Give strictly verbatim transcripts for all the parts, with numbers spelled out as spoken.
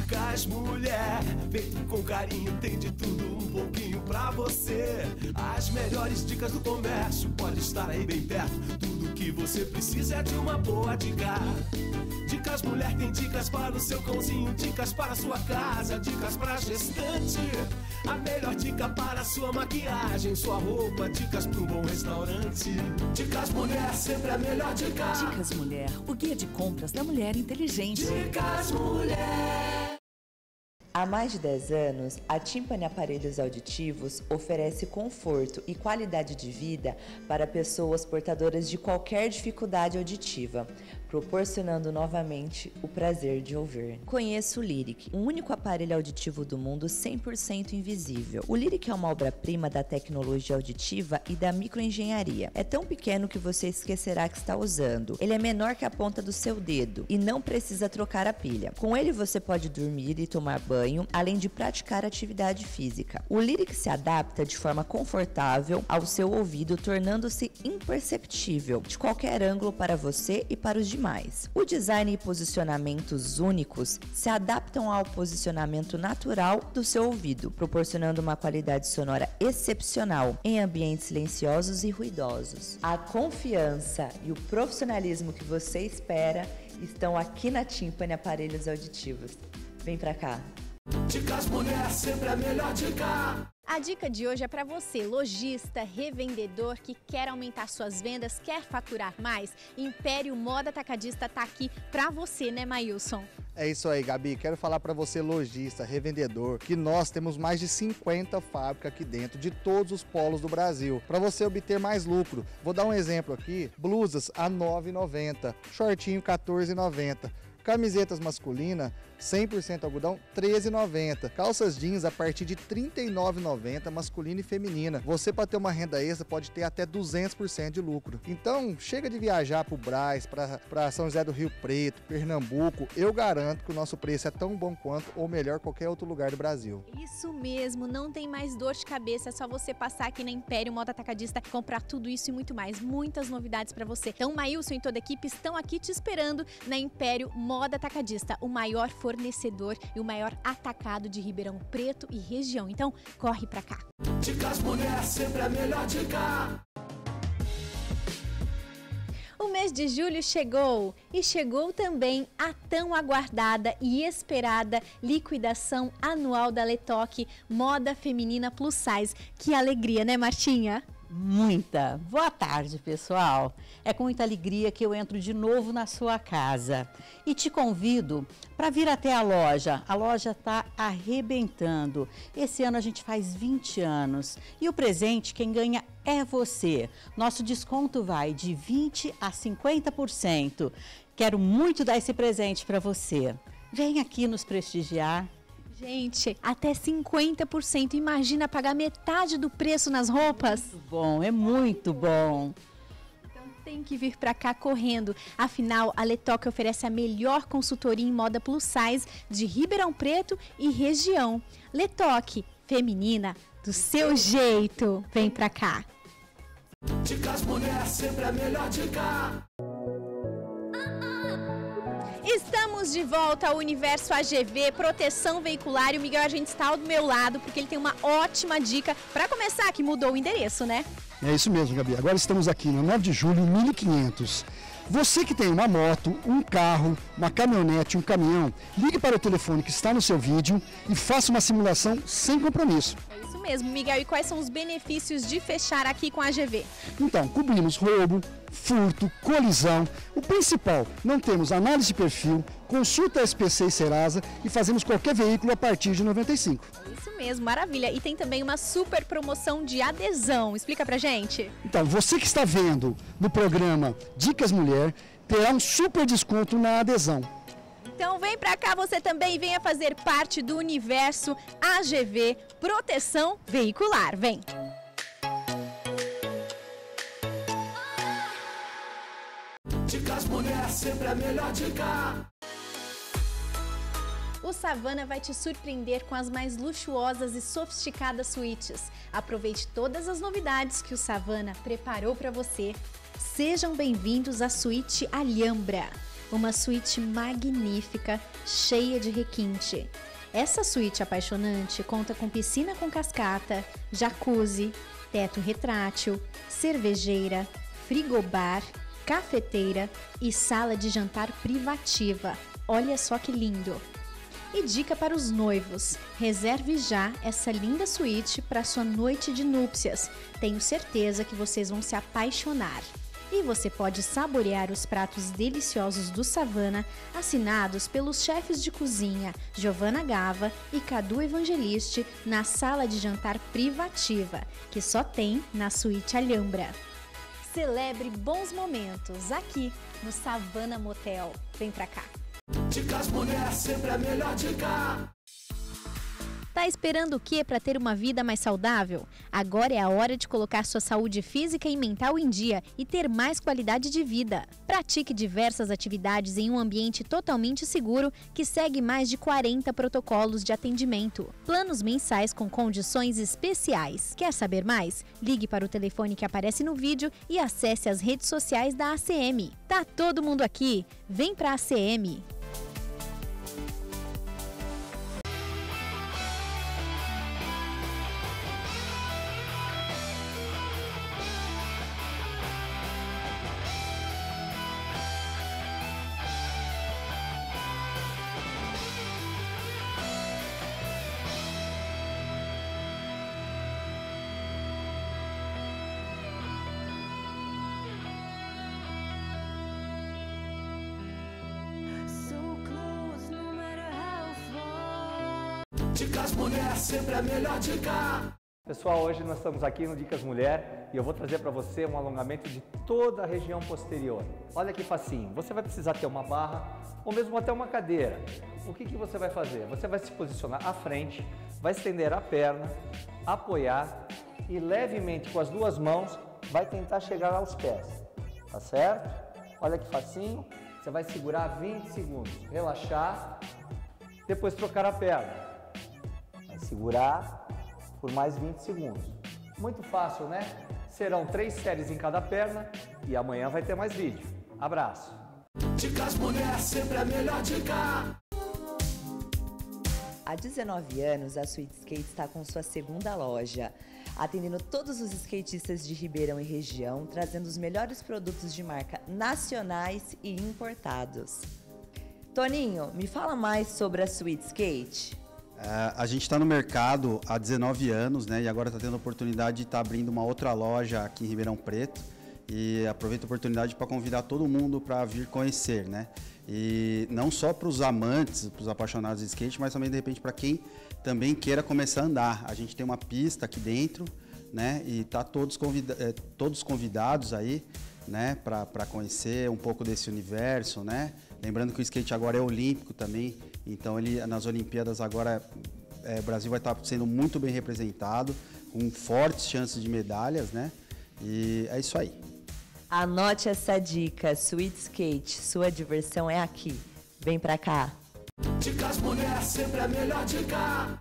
Dicas Mulher, feito com carinho, tem de tudo um pouquinho pra você. As melhores dicas do comércio, pode estar aí bem perto. Tudo que você precisa é de uma boa dica. Dicas Mulher tem dicas para o seu cãozinho, dicas para a sua casa, dicas para a gestante. A melhor dica para a sua maquiagem, sua roupa, dicas para um bom restaurante. Dicas Mulher, sempre a melhor dica. Dicas Mulher, o guia de compras da mulher inteligente. Dicas Mulher. Há mais de dez anos, a Timpani Aparelhos Auditivos oferece conforto e qualidade de vida para pessoas portadoras de qualquer dificuldade auditiva, proporcionando novamente o prazer de ouvir. Conheça o Lyric, o único aparelho auditivo do mundo cem por cento invisível. O Lyric é uma obra-prima da tecnologia auditiva e da microengenharia. É tão pequeno que você esquecerá que está usando. Ele é menor que a ponta do seu dedo e não precisa trocar a pilha. Com ele você pode dormir e tomar banho, além de praticar atividade física. O Lyric se adapta de forma confortável ao seu ouvido, tornando-se imperceptível de qualquer ângulo para você e para os demais. O design e posicionamentos únicos se adaptam ao posicionamento natural do seu ouvido, proporcionando uma qualidade sonora excepcional em ambientes silenciosos e ruidosos. A confiança e o profissionalismo que você espera estão aqui na Timpani Aparelhos Auditivos. Vem pra cá! Dicas Mulher, sempre a melhor dica. A dica de hoje é para você, lojista, revendedor que quer aumentar suas vendas, quer faturar mais. Império Moda Atacadista tá aqui para você, né, Maílson? É isso aí, Gabi. Quero falar para você, lojista, revendedor, que nós temos mais de cinquenta fábricas aqui dentro de todos os polos do Brasil. Para você obter mais lucro, vou dar um exemplo aqui: blusas a nove reais e noventa centavos, shortinho quatorze reais e noventa centavos. Camisetas masculinas, cem por cento algodão, treze reais e noventa centavos. Calças jeans a partir de trinta e nove reais e noventa centavos, masculina e feminina. Você, para ter uma renda extra, pode ter até duzentos por cento de lucro. Então, chega de viajar para o Brás, para São José do Rio Preto, Pernambuco. Eu garanto que o nosso preço é tão bom quanto ou melhor qualquer outro lugar do Brasil. Isso mesmo, não tem mais dor de cabeça, é só você passar aqui na Império Moda Atacadista, comprar tudo isso e muito mais. Muitas novidades para você. Então, Maílson e toda a equipe estão aqui te esperando na Império Moda Atacadista, o maior fornecedor e o maior atacado de Ribeirão Preto e região. Então, corre pra cá. Dicas Mulher, sempre a melhor dica. O mês de julho chegou e chegou também a tão aguardada e esperada liquidação anual da Letoque Moda Feminina Plus Size. Que alegria, né, Martinha? Muita. Boa tarde, pessoal. É com muita alegria que eu entro de novo na sua casa e te convido para vir até a loja. A loja está arrebentando. Esse ano a gente faz vinte anos e o presente quem ganha é você. Nosso desconto vai de vinte a cinquenta por cento. Quero muito dar esse presente para você. Vem aqui nos prestigiar. Gente, até cinquenta por cento. Imagina pagar metade do preço nas roupas. Muito bom, é muito bom. Então tem que vir pra cá correndo. Afinal, a Letoque oferece a melhor consultoria em moda plus size de Ribeirão Preto e região. Letoque, feminina, do seu jeito. Vem pra cá. Dicas Mulher, sempre a melhor dica. Estamos de volta ao Universo A G V, proteção veicular, e o Miguel Agente está ao meu lado porque ele tem uma ótima dica. Para começar, que mudou o endereço, né? É isso mesmo, Gabi. Agora estamos aqui no nove de julho, mil e quinhentos. Você que tem uma moto, um carro, uma caminhonete, um caminhão, ligue para o telefone que está no seu vídeo e faça uma simulação sem compromisso. É isso mesmo, Miguel. E quais são os benefícios de fechar aqui com a A G V? Então, cobrimos roubo, furto, colisão. O principal, não temos análise de perfil, consulta S P C e Serasa e fazemos qualquer veículo a partir de noventa e cinco. Isso mesmo, maravilha. E tem também uma super promoção de adesão. Explica pra gente. Então, você que está vendo no programa Dicas Mulher, terá um super desconto na adesão. Então vem pra cá você também e venha fazer parte do Universo A G V Proteção Veicular. Vem! Dicas Mulher, sempre a melhor dica. O Savana vai te surpreender com as mais luxuosas e sofisticadas suítes. Aproveite todas as novidades que o Savana preparou para você. Sejam bem-vindos à Suíte Alhambra. uma suíte magnífica, cheia de requinte. Essa suíte apaixonante conta com piscina com cascata, jacuzzi, teto retrátil, cervejeira, frigobar, cafeteira e sala de jantar privativa. Olha só que lindo! E dica para os noivos: reserve já essa linda suíte para sua noite de núpcias. Tenho certeza que vocês vão se apaixonar. E você pode saborear os pratos deliciosos do Savana, assinados pelos chefes de cozinha Giovanna Gava e Cadu Evangelisti, na sala de jantar privativa, que só tem na Suíte Alhambra. Celebre bons momentos aqui no Savana Motel. Vem pra cá! Dicas Mulher, sempre a melhor dica. Tá esperando o quê para ter uma vida mais saudável? Agora é a hora de colocar sua saúde física e mental em dia e ter mais qualidade de vida. Pratique diversas atividades em um ambiente totalmente seguro que segue mais de quarenta protocolos de atendimento. Planos mensais com condições especiais. Quer saber mais? Ligue para o telefone que aparece no vídeo e acesse as redes sociais da A C M. Tá todo mundo aqui? Vem pra A C M! Dicas Mulher, sempre a melhor dica. Pessoal, hoje nós estamos aqui no Dicas Mulher e eu vou trazer para você um alongamento de toda a região posterior. Olha que facinho, você vai precisar ter uma barra ou mesmo até uma cadeira. O que que você vai fazer? Você vai se posicionar à frente, vai estender a perna, apoiar e levemente com as duas mãos vai tentar chegar aos pés, tá certo? Olha que facinho, você vai segurar vinte segundos, relaxar, depois trocar a perna. Segurar por mais vinte segundos. Muito fácil, né? Serão três séries em cada perna e amanhã vai ter mais vídeo. Abraço! Dicas Mulher, sempre a melhor dica. Há dezenove anos, a Sweet Skate está com sua segunda loja, atendendo todos os skatistas de Ribeirão e região, trazendo os melhores produtos de marca nacionais e importados. Toninho, me fala mais sobre a Sweet Skate. Uh, a gente está no mercado há dezenove anos, né? E agora está tendo a oportunidade de estar tá abrindo uma outra loja aqui em Ribeirão Preto. E aproveito a oportunidade para convidar todo mundo para vir conhecer, né? E não só para os amantes, para os apaixonados de skate, mas também de repente para quem também queira começar a andar. A gente tem uma pista aqui dentro, né? E tá todos, convida eh, todos convidados aí, né? Para conhecer um pouco desse universo, né? Lembrando que o skate agora é olímpico também. Então, ele, nas Olimpíadas agora, é, o Brasil vai estar sendo muito bem representado, com fortes chances de medalhas, né? E é isso aí. Anote essa dica, Sweet Skate, sua diversão é aqui. Vem pra cá. Dicas Mulher, sempre a melhor dica.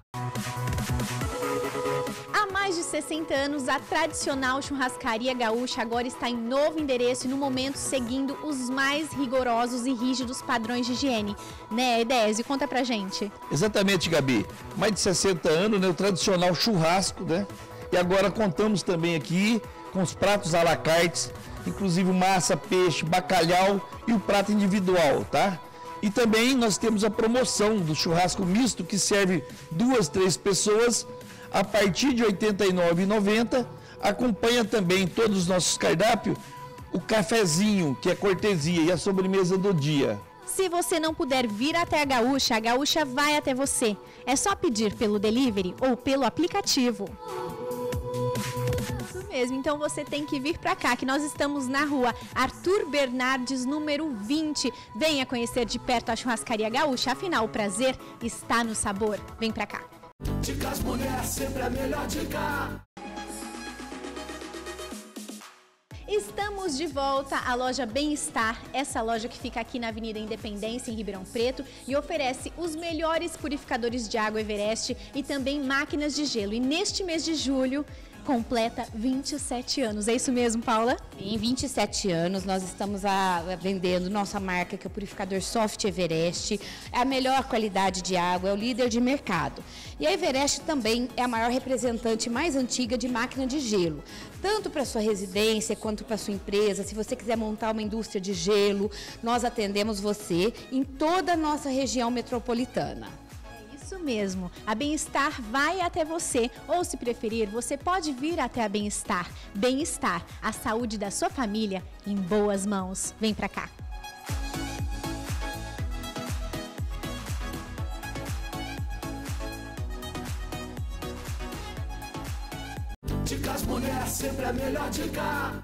Há mais de sessenta anos, a tradicional churrascaria gaúcha agora está em novo endereço e no momento seguindo os mais rigorosos e rígidos padrões de higiene. Né, Edésio? Conta pra gente. Exatamente, Gabi. Mais de sessenta anos, né, o tradicional churrasco, né? E agora contamos também aqui com os pratos à la carte, inclusive massa, peixe, bacalhau e o prato individual, tá? E também nós temos a promoção do churrasco misto, que serve duas, três pessoas a partir de oitenta e nove reais e noventa centavos. Acompanha também todos os nossos cardápios o cafezinho, que é cortesia, e a sobremesa do dia. Se você não puder vir até a Gaúcha, a Gaúcha vai até você. É só pedir pelo delivery ou pelo aplicativo. Isso mesmo, então você tem que vir pra cá, que nós estamos na rua Arthur Bernardes, número vinte. Venha conhecer de perto a churrascaria gaúcha, afinal o prazer está no sabor. Vem pra cá. Dicas Mulher, sempre a melhor dica. Estamos de volta à loja Bem-Estar, essa loja que fica aqui na Avenida Independência, em Ribeirão Preto, e oferece os melhores purificadores de água Everest e também máquinas de gelo. E neste mês de julho, completa vinte e sete anos. É isso mesmo, Paula? Em vinte e sete anos, nós estamos a, a vendendo nossa marca, que é o purificador Soft Everest. É a melhor qualidade de água, é o líder de mercado. E a Everest também é a maior representante mais antiga de máquina de gelo. Tanto para sua residência quanto para sua empresa. Se você quiser montar uma indústria de gelo, nós atendemos você em toda a nossa região metropolitana. Isso mesmo, a Bem-Estar vai até você, ou se preferir, você pode vir até a Bem-Estar. Bem-Estar, a saúde da sua família em boas mãos. Vem pra cá. Dicas Mulher, sempre a melhor dica.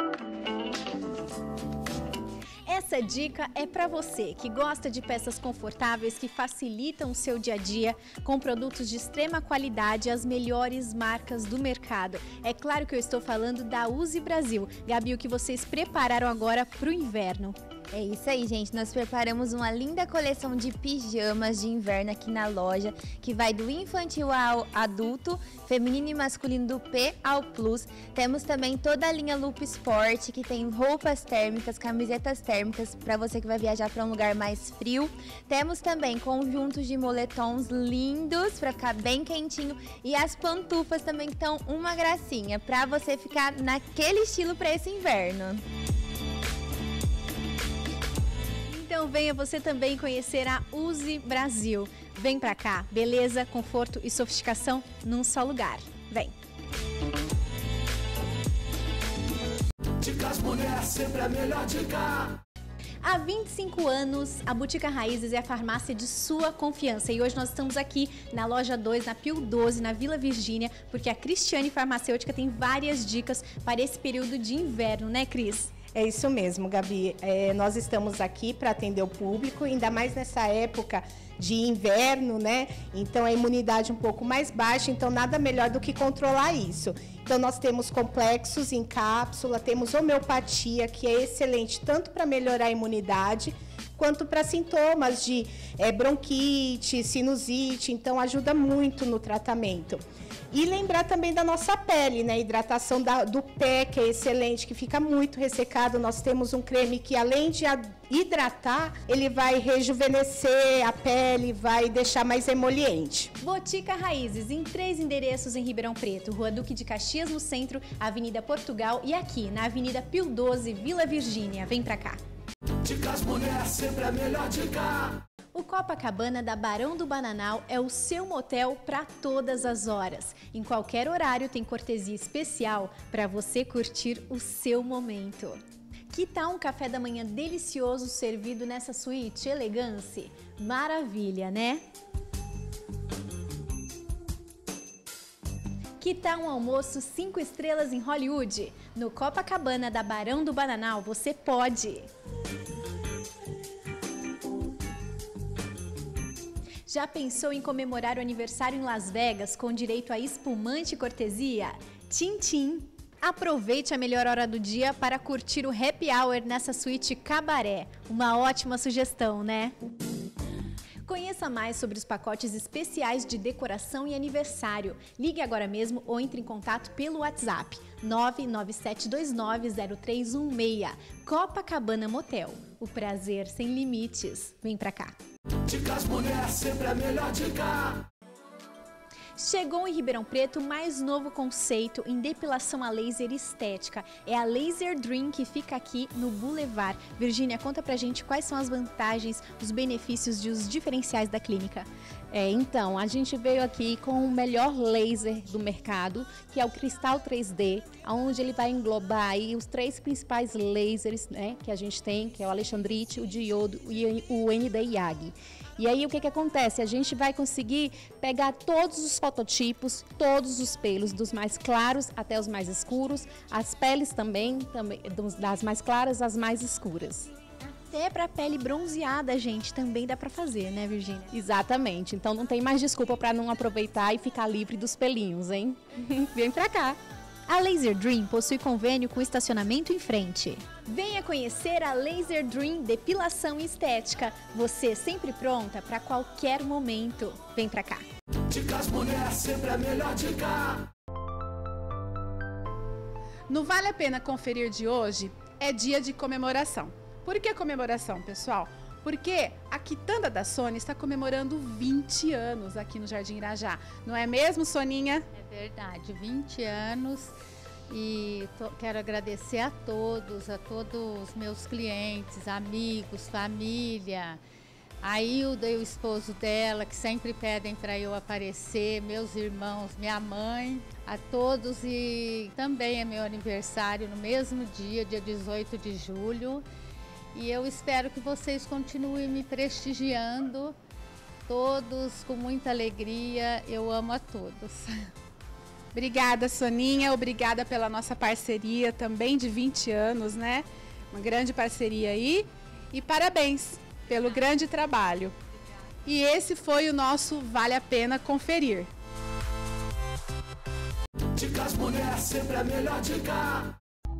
Essa dica é para você que gosta de peças confortáveis que facilitam o seu dia a dia com produtos de extrema qualidade, as melhores marcas do mercado. É claro que eu estou falando da Uzi Brasil. Gabi, o que vocês prepararam agora para o inverno? É isso aí, gente. Nós preparamos uma linda coleção de pijamas de inverno aqui na loja, que vai do infantil ao adulto, feminino e masculino do P ao Plus. Temos também toda a linha Loop Sport, que tem roupas térmicas, camisetas térmicas, para você que vai viajar para um lugar mais frio. Temos também conjuntos de moletons lindos, para ficar bem quentinho. E as pantufas também que estão uma gracinha, para você ficar naquele estilo para esse inverno. Então venha você também conhecer a Uzi Brasil. Vem pra cá, beleza, conforto e sofisticação num só lugar. Vem! Dicas Mulher, sempre a melhor dica. Há vinte e cinco anos, a Botica Raízes é a farmácia de sua confiança. E hoje nós estamos aqui na loja dois, na Pio doze, na Vila Virgínia, porque a Cristiane Farmacêutica tem várias dicas para esse período de inverno, né, Cris? É isso mesmo, Gabi. É, nós estamos aqui para atender o público, ainda mais nessa época de inverno, né? Então a imunidade um pouco mais baixa, então nada melhor do que controlar isso. Então nós temos complexos em cápsula, temos homeopatia, que é excelente tanto para melhorar a imunidade, quanto para sintomas de é, bronquite, sinusite, então ajuda muito no tratamento. E lembrar também da nossa pele, né? Hidratação da, do pé, que é excelente, que fica muito ressecado. Nós temos um creme que, além de hidratar, ele vai rejuvenescer a pele, vai deixar mais emoliente. Botica Raízes, em três endereços em Ribeirão Preto, Rua Duque de Caxias no centro, Avenida Portugal e aqui na Avenida Pio doze, Vila Virgínia. Vem pra cá. Dicas Mulher, sempre a melhor dica. O Copacabana da Barão do Bananal é o seu motel para todas as horas. Em qualquer horário tem cortesia especial para você curtir o seu momento. Que tal um café da manhã delicioso servido nessa suíte elegância? Maravilha, né? Que tal um almoço cinco estrelas em Hollywood? No Copacabana da Barão do Bananal você pode! Já pensou em comemorar o aniversário em Las Vegas com direito a espumante e cortesia? Tchim, tchim! Aproveite a melhor hora do dia para curtir o happy hour nessa suíte cabaré. Uma ótima sugestão, né? Conheça mais sobre os pacotes especiais de decoração e aniversário. Ligue agora mesmo ou entre em contato pelo WhatsApp nove nove sete dois nove zero três um seis. Copacabana Motel. O prazer sem limites. Vem pra cá. Dicas Mulher, sempre a melhor dica. Chegou em Ribeirão Preto o mais novo conceito em depilação a laser estética. É a Laser Dream, que fica aqui no Boulevard. Virgínia, conta pra gente quais são as vantagens, os benefícios e os diferenciais da clínica. É, então, a gente veio aqui com o melhor laser do mercado, que é o Cristal três D, onde ele vai englobar aí os três principais lasers, né, que a gente tem, que é o Alexandrite, o Diodo e o N D I A G. E aí o que que acontece? A gente vai conseguir pegar todos os fototipos, todos os pelos, dos mais claros até os mais escuros, as peles também, também das mais claras às mais escuras. Até para pele bronzeada, gente, também dá para fazer, né, Virgínia? Exatamente. Então não tem mais desculpa para não aproveitar e ficar livre dos pelinhos, hein? Vem pra cá. A Laser Dream possui convênio com estacionamento em frente. Venha conhecer a Laser Dream Depilação e Estética. Você sempre pronta para qualquer momento. Vem pra cá. Dicas Mulher, sempre a melhor dica. No Vale a Pena Conferir de hoje é dia de comemoração. Por que comemoração, pessoal? Porque a Quitanda da Sônia está comemorando vinte anos aqui no Jardim Irajá. Não é mesmo, Soninha? É verdade, vinte anos. E to, quero agradecer a todos, a todos os meus clientes, amigos, família, a Hilda e o esposo dela, que sempre pedem para eu aparecer, meus irmãos, minha mãe, a todos. E também é meu aniversário no mesmo dia, dia dezoito de julho. E eu espero que vocês continuem me prestigiando, todos com muita alegria. Eu amo a todos. Obrigada, Soninha. Obrigada pela nossa parceria também de vinte anos, né? Uma grande parceria aí. E parabéns pelo grande trabalho. E esse foi o nosso Vale a Pena Conferir. Dicas Mulher, sempre a melhor dica.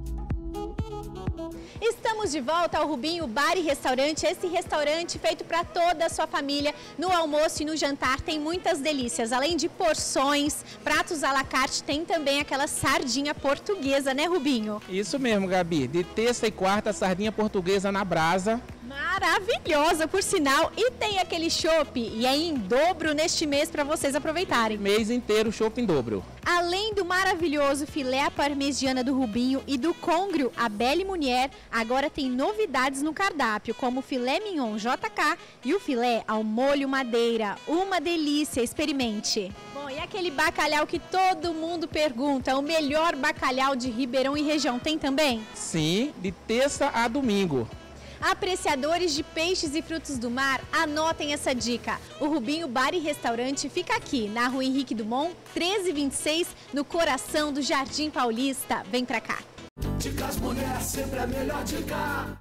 Estamos de volta ao Rubinho Bar e Restaurante, esse restaurante feito para toda a sua família. No almoço e no jantar tem muitas delícias, além de porções, pratos à la carte, tem também aquela sardinha portuguesa, né, Rubinho? Isso mesmo, Gabi, de terça e quarta, sardinha portuguesa na brasa. Maravilhosa, por sinal, e tem aquele chopp, e é em dobro neste mês para vocês aproveitarem. Mês inteiro chopp em dobro. Além do maravilhoso filé à parmegiana do Rubinho e do congrio a Belle Munier, agora tem novidades no cardápio, como o filé mignon J K e o filé ao molho madeira. Uma delícia, experimente! Bom, e aquele bacalhau que todo mundo pergunta, o melhor bacalhau de Ribeirão e região, tem também? Sim, de terça a domingo. Apreciadores de peixes e frutos do mar, anotem essa dica. O Rubinho Bar e Restaurante fica aqui, na Rua Henrique Dumont, treze vinte e seis, no coração do Jardim Paulista. Vem pra cá. Dicas Mulher, sempre a melhor dica.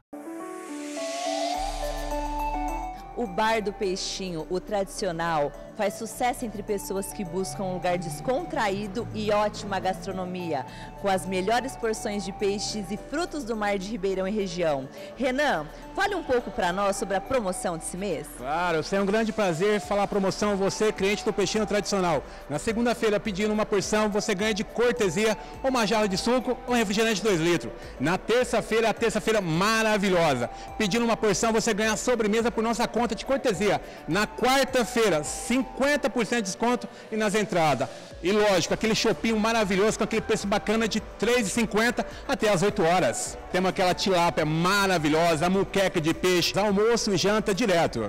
O Bar do Peixinho, o tradicional, faz sucesso entre pessoas que buscam um lugar descontraído e ótima gastronomia, com as melhores porções de peixes e frutos do mar de Ribeirão e região. Renan, fale um pouco para nós sobre a promoção desse mês. Claro, é um grande prazer falar a promoção, você, cliente do Peixinho Tradicional. Na segunda-feira, pedindo uma porção, você ganha de cortesia uma jarra de suco ou um refrigerante de dois litros. Na terça-feira, a terça-feira maravilhosa. Pedindo uma porção, você ganha a sobremesa por nossa conta de cortesia. Na quarta-feira, cinquenta por cento de desconto e nas entradas. E lógico, aquele chopinho maravilhoso com aquele preço bacana de três reais e cinquenta centavos até as oito horas. Temos aquela tilápia maravilhosa, a muqueca de peixe, almoço e janta direto.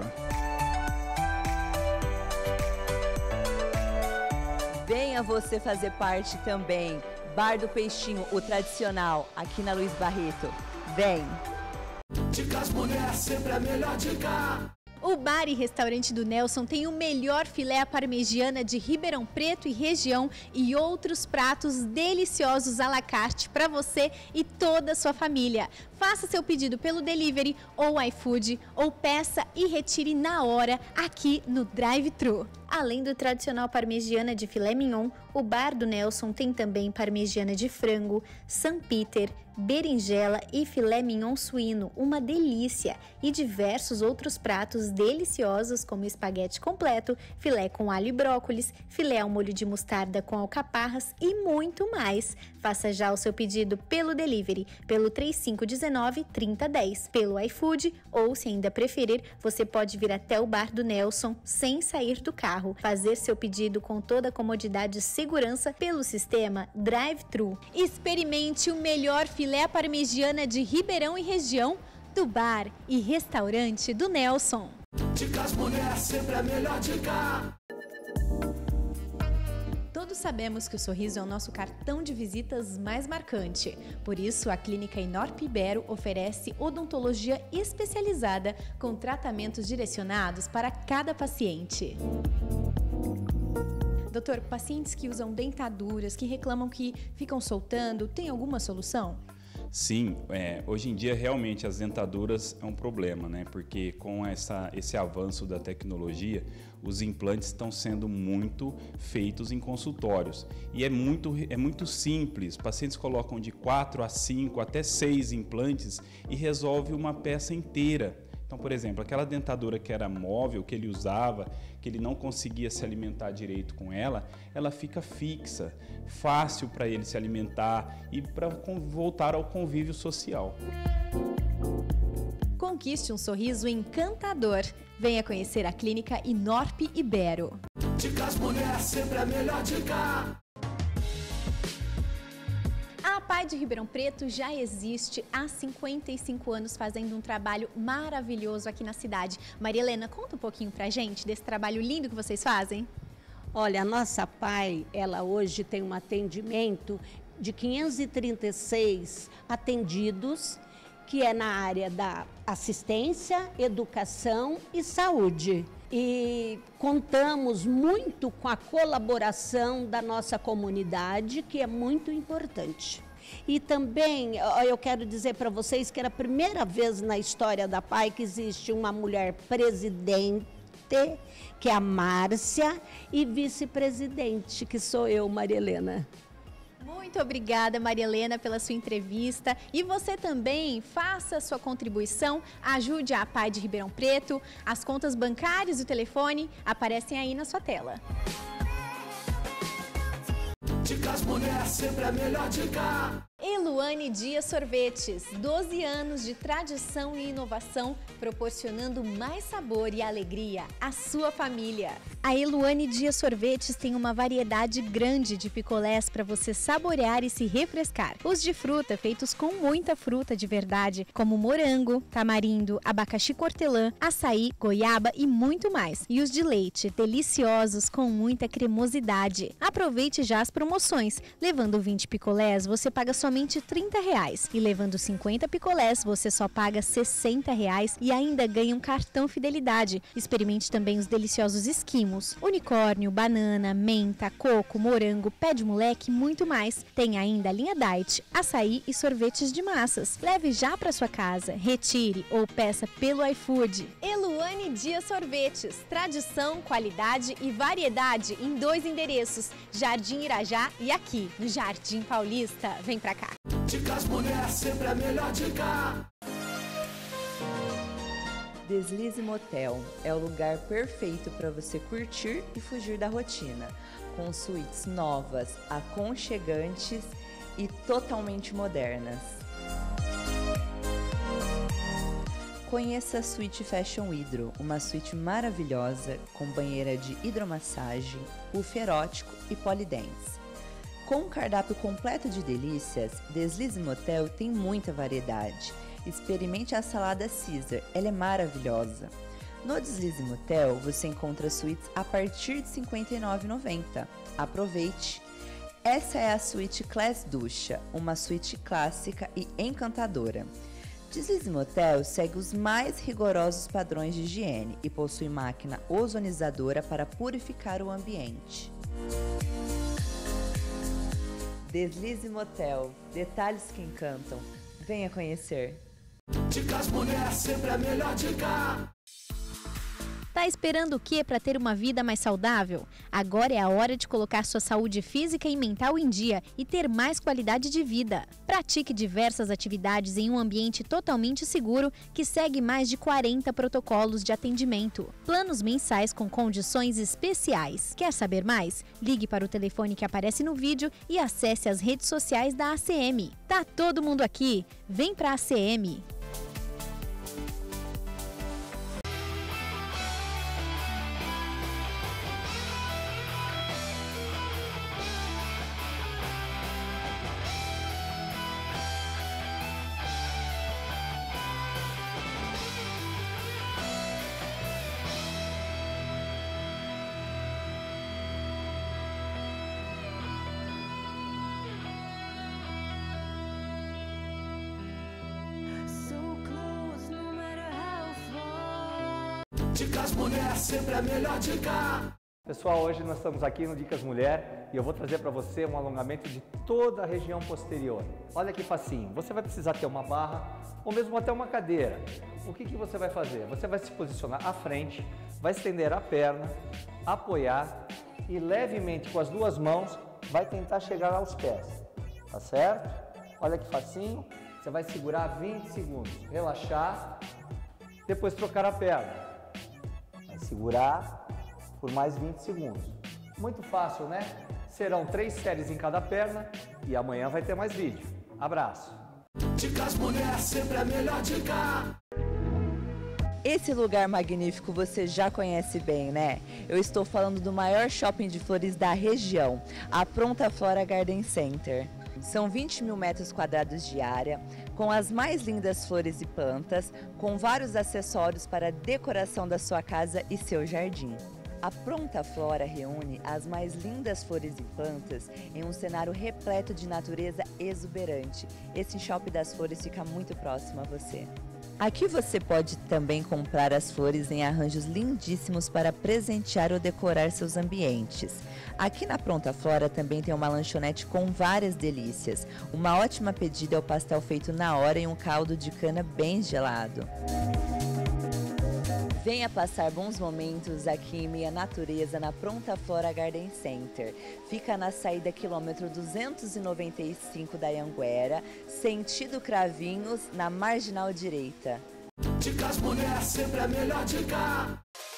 Venha você fazer parte também. Bar do Peixinho, o tradicional, aqui na Luiz Barreto. Vem! Dicas Mulher, sempre a melhor dica. O Bar e Restaurante do Nelson tem o melhor filé à parmegiana de Ribeirão Preto e região e outros pratos deliciosos à la carte para você e toda a sua família. Faça seu pedido pelo delivery ou iFood ou peça e retire na hora aqui no drive-thru. Além do tradicional parmegiana de filé mignon, o Bar do Nelson tem também parmegiana de frango, San Peter, berinjela e filé mignon suíno, uma delícia, e diversos outros pratos deliciosos como espaguete completo, filé com alho e brócolis, filé ao molho de mostarda com alcaparras e muito mais. Faça já o seu pedido pelo delivery, pelo três cinco um nove, trinta dez, pelo iFood ou, se ainda preferir, você pode vir até o Bar do Nelson sem sair do carro, fazer seu pedido com toda a comodidade e segurança pelo sistema drive-thru. Experimente o melhor filé à parmegiana de Ribeirão e região do Bar e Restaurante do Nelson. Dicas Mulher, sempre a melhor dica. Todos sabemos que o sorriso é o nosso cartão de visitas mais marcante. Por isso, a Clínica Inorp Ibero oferece odontologia especializada com tratamentos direcionados para cada paciente. Doutor, pacientes que usam dentaduras, que reclamam que ficam soltando, tem alguma solução? Sim, é, hoje em dia realmente as dentaduras é um problema, né? Porque com essa, esse avanço da tecnologia, os implantes estão sendo muito feitos em consultórios. E é muito, é muito simples, pacientes colocam de quatro a cinco até seis implantes e resolve uma peça inteira. Então, por exemplo, aquela dentadura que era móvel, que ele usava, que ele não conseguia se alimentar direito com ela, ela fica fixa, fácil para ele se alimentar e para voltar ao convívio social. Conquiste um sorriso encantador. Venha conhecer a clínica Inorp Ibero. Dicas Mulher, sempre a melhor dica. A APAE de Ribeirão Preto já existe há cinquenta e cinco anos, fazendo um trabalho maravilhoso aqui na cidade. Maria Helena, conta um pouquinho pra gente desse trabalho lindo que vocês fazem. Olha, a nossa APAE, ela hoje tem um atendimento de quinhentos e trinta e seis atendidos, que é na área da assistência, educação e saúde. E contamos muito com a colaboração da nossa comunidade, que é muito importante. E também eu quero dizer para vocês que era a primeira vez na história da APAE que existe uma mulher presidente, que é a Márcia, e vice-presidente, que sou eu, Maria Helena. Muito obrigada, Maria Helena, pela sua entrevista. E você também faça a sua contribuição, ajude a APAE de Ribeirão Preto. As contas bancárias e o telefone aparecem aí na sua tela. Dicas Mulher, sempre a melhor dica. Eluane Dias Sorvetes, doze anos de tradição e inovação, proporcionando mais sabor e alegria à sua família. A Eluane Dias Sorvetes tem uma variedade grande de picolés para você saborear e se refrescar. Os de fruta, feitos com muita fruta de verdade, como morango, tamarindo, abacaxi cortelã, açaí, goiaba e muito mais. E os de leite, deliciosos com muita cremosidade. Aproveite já as promoções. Levando vinte picolés, você paga somente trinta reais. E levando cinquenta picolés, você só paga sessenta reais e ainda ganha um cartão fidelidade. Experimente também os deliciosos esquimos. Unicórnio, banana, menta, coco, morango, pé de moleque e muito mais. Tem ainda a linha Diet, açaí e sorvetes de massas. Leve já para sua casa, retire ou peça pelo iFood. Eluane Dias Sorvetes. Tradição, qualidade e variedade em dois endereços. Jardim Irajá e aqui, no Jardim Paulista. Vem pra cá. Dicas Mulher, sempre a melhor dica. Deslize Motel é o lugar perfeito para você curtir e fugir da rotina, com suítes novas, aconchegantes e totalmente modernas. Conheça a Suíte Fashion Hydro, uma suíte maravilhosa com banheira de hidromassagem, puff erótico e polidense. Com um cardápio completo de delícias, Deslize Motel tem muita variedade. Experimente a salada Caesar, ela é maravilhosa. No Deslize Motel, você encontra suítes a partir de cinquenta e nove reais e noventa centavos. Aproveite! Essa é a suíte Class Ducha, uma suíte clássica e encantadora. Deslize Motel segue os mais rigorosos padrões de higiene e possui máquina ozonizadora para purificar o ambiente. Deslize Motel, detalhes que encantam. Venha conhecer. Dicas Mulher, sempre a melhor dica. Tá esperando o quê para ter uma vida mais saudável? Agora é a hora de colocar sua saúde física e mental em dia e ter mais qualidade de vida. Pratique diversas atividades em um ambiente totalmente seguro que segue mais de quarenta protocolos de atendimento. Planos mensais com condições especiais. Quer saber mais? Ligue para o telefone que aparece no vídeo e acesse as redes sociais da A C M. Tá todo mundo aqui? Vem pra A C M! Dicas Mulher, sempre a melhor dica. Pessoal, hoje nós estamos aqui no Dicas Mulher e eu vou trazer para você um alongamento de toda a região posterior. Olha que facinho, você vai precisar ter uma barra ou mesmo até uma cadeira. O que, que você vai fazer? Você vai se posicionar à frente, vai estender a perna, apoiar e levemente com as duas mãos vai tentar chegar aos pés, tá certo? Olha que facinho, você vai segurar vinte segundos, relaxar, Depois trocar a perna. Vai segurar por mais vinte segundos. Muito fácil, né? Serão três séries em cada perna e amanhã vai ter mais vídeo. Abraço! Dicas Mulher, sempre a melhor dica! Esse lugar magnífico você já conhece bem, né? Eu estou falando do maior shopping de flores da região, a Pronta Flora Garden Center. São vinte mil metros quadrados de área, com as mais lindas flores e plantas, com vários acessórios para a decoração da sua casa e seu jardim. A Pronta Flora reúne as mais lindas flores e plantas em um cenário repleto de natureza exuberante. Esse shopping das flores fica muito próximo a você. Aqui você pode também comprar as flores em arranjos lindíssimos para presentear ou decorar seus ambientes. Aqui na Pronta Flora também tem uma lanchonete com várias delícias. Uma ótima pedida é o pastel feito na hora e um caldo de cana bem gelado. Venha passar bons momentos aqui em meia natureza na Pronta Flora Garden Center. Fica na saída quilômetro duzentos e noventa e cinco da Anhanguera, sentido Cravinhos, na marginal direita. Dicas Mulher, sempre a melhor dica!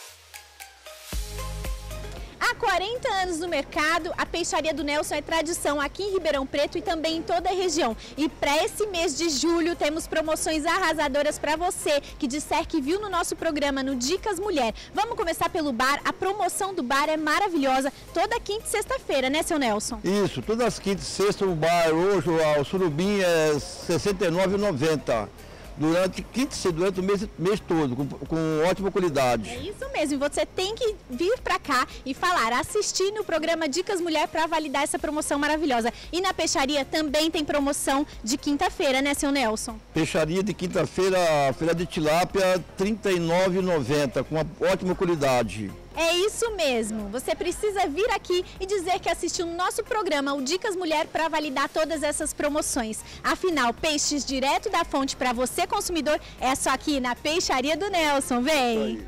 Há quarenta anos no mercado, a Peixaria do Nelson é tradição aqui em Ribeirão Preto e também em toda a região. E para esse mês de julho temos promoções arrasadoras para você que disser que viu no nosso programa no Dicas Mulher. Vamos começar pelo bar. A promoção do bar é maravilhosa toda quinta e sexta-feira, né, seu Nelson? Isso, todas as quintas e sextas o bar hoje, o surubim é sessenta e nove reais e noventa centavos. Durante, quinta, durante o mês, mês todo, com, com ótima qualidade. É isso mesmo, você tem que vir para cá e falar, assistir no programa Dicas Mulher para validar essa promoção maravilhosa. E na peixaria também tem promoção de quinta-feira, né, seu Nelson? Peixaria de quinta-feira, filé de tilápia, trinta e nove reais e noventa centavos, com uma ótima qualidade. É isso mesmo, você precisa vir aqui e dizer que assistiu o nosso programa, o Dicas Mulher, para validar todas essas promoções. Afinal, peixes direto da fonte para você, consumidor, é só aqui na Peixaria do Nelson, vem!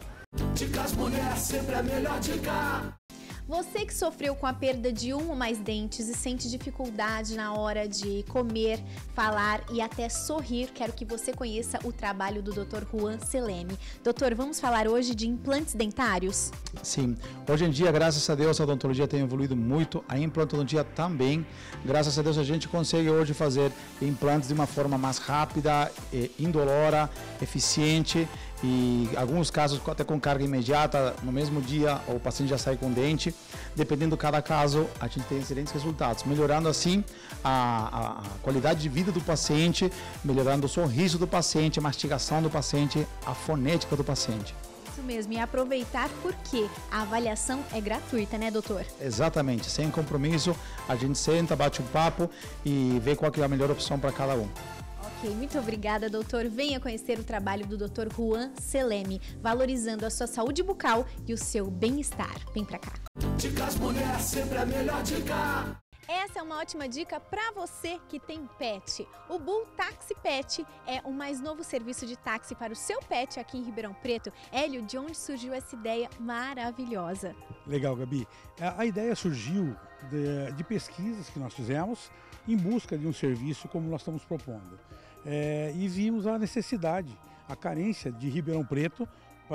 Dicas Mulher, sempre a melhor dica! Você que sofreu com a perda de um ou mais dentes e sente dificuldade na hora de comer, falar e até sorrir, quero que você conheça o trabalho do doutor Juan Seleme. Doutor, vamos falar hoje de implantes dentários? Sim, hoje em dia, graças a Deus, a odontologia tem evoluído muito, a implantologia também. Graças a Deus, a gente consegue hoje fazer implantes de uma forma mais rápida, indolora, eficiente. E em alguns casos até com carga imediata, no mesmo dia o paciente já sai com dente. Dependendo de cada caso, a gente tem excelentes resultados, melhorando assim a, a, a qualidade de vida do paciente, melhorando o sorriso do paciente, a mastigação do paciente, a fonética do paciente. Isso mesmo, e aproveitar porque a avaliação é gratuita, né, doutor? Exatamente, sem compromisso, a gente senta, bate um papo e vê qual que é a melhor opção para cada um. Ok, muito obrigada, doutor. Venha conhecer o trabalho do doutor Juan Seleme, valorizando a sua saúde bucal e o seu bem-estar. Vem pra cá. Dicas Mulher, sempre a melhor dica! Essa é uma ótima dica para você que tem pet. O Bull Taxi Pet é o mais novo serviço de táxi para o seu pet aqui em Ribeirão Preto. Hélio, de onde surgiu essa ideia maravilhosa? Legal, Gabi. A ideia surgiu de, de pesquisas que nós fizemos em busca de um serviço como nós estamos propondo. É, e vimos a necessidade, a carência de Ribeirão Preto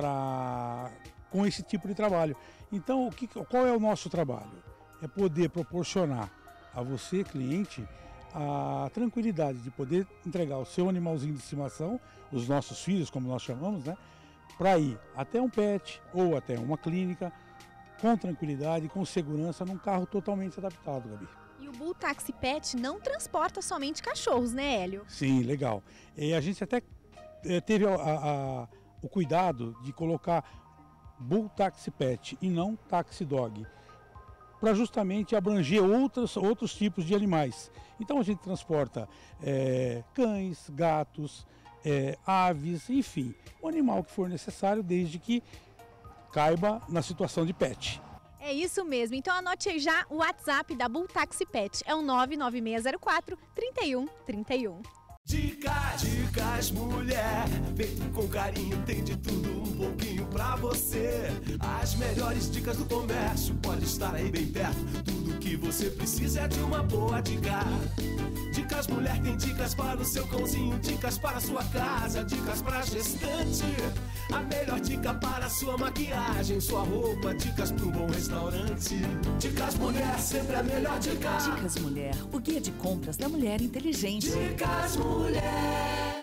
pra, com esse tipo de trabalho. Então, o que, qual é o nosso trabalho? É poder proporcionar a você, cliente, a tranquilidade de poder entregar o seu animalzinho de estimação, os nossos filhos, como nós chamamos, né, para ir até um pet ou até uma clínica, com tranquilidade, com segurança, num carro totalmente adaptado, Gabi. E o Bull Taxi Pet não transporta somente cachorros, né, Hélio? Sim, legal. E a gente até é, teve a, a, o cuidado de colocar Bull Taxi Pet e não Taxi Dog, para justamente abranger outros, outros tipos de animais. Então a gente transporta é, cães, gatos, é, aves, enfim, o animal que for necessário, desde que caiba na situação de pet. É isso mesmo, então anote aí já o WhatsApp da Bull Taxi Pet, é o nove nove seis zero quatro, três um três um. Dicas, dicas mulher, feito com carinho, tem de tudo um pouquinho pra você. As melhores dicas do comércio, pode estar aí bem perto, tudo que que você precisa é de uma boa dica. Dicas Mulher tem dicas para o seu cãozinho, dicas para a sua casa, dicas para gestante. A melhor dica para a sua maquiagem, sua roupa, dicas para um bom restaurante. Dicas Mulher, sempre a melhor dica. Dicas Mulher, o guia de compras da mulher inteligente. Dicas Mulher.